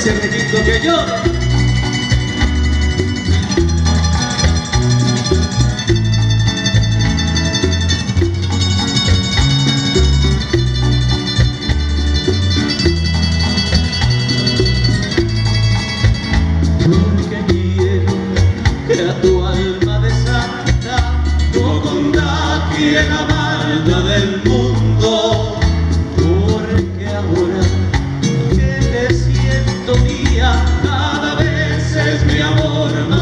ese grito que llora. Porque quiero que a tu alma de santa no contagie la maldad del mundo. Porque ahora que te siento mía, cada vez es mi amor más